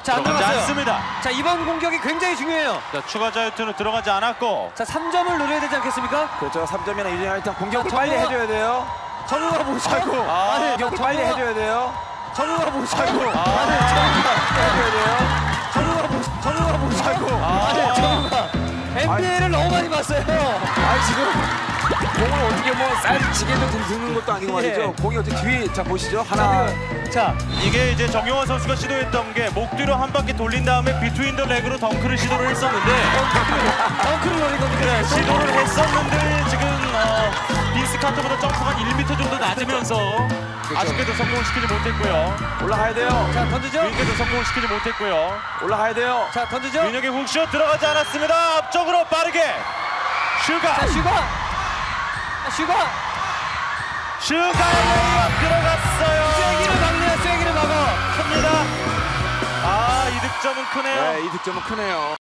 자, 안 들어가지 들어갔어요. 않습니다. 자, 이번 공격이 굉장히 중요해요. 자, 추가 자유투는 들어가지 않았고. 자, 3점을 노려야 되지 않겠습니까? 그렇죠. 3점이나 유진아 일단 공격을 자, 빨리 정우가- 해줘야 돼요. 정우가 뭐죠? 아이고. 아니, 공격을 빨리 정우가- 해줘야 돼요. 정우가 뭐죠? 아이고. 아니, 해줘야 돼요. 정우가 뭐죠? 아이고. 아니, 정우가 NBA를 너무 많이 봤어요. 지금 공을 어떻게 뭐 사이즈 지게도 드는 것도 아니고 말이죠. 예. 공이 어떻게 뒤에 자 보시죠. 하나. 자, 이게 이제 정용화 선수가 시도했던 게 목 뒤로 한 바퀴 돌린 다음에 비트윈 더 레그로 덩크를 시도를 했었는데 덩크를 노린 겁니다. 시도를 했었는데 지금 빈스 카트보다 점프가 한 1m 정도 낮으면서 아쉽게도 성공시키지 못했고요. 올라가야 돼요. 자, 던지죠. 윈게도 성공시키지 못했고요. 올라가야 돼요. 자, 던지죠. 민혁의 훅슛 들어가지 않았습니다. 앞쪽으로 빠르게 슈가 자, 슈가. 슈가. 슈가의 레이업 들어갔어요. 쐐기를 막네요. 쐐기를 막아. 큽니다. 이 득점은 크네요. 네, 이 득점은 크네요.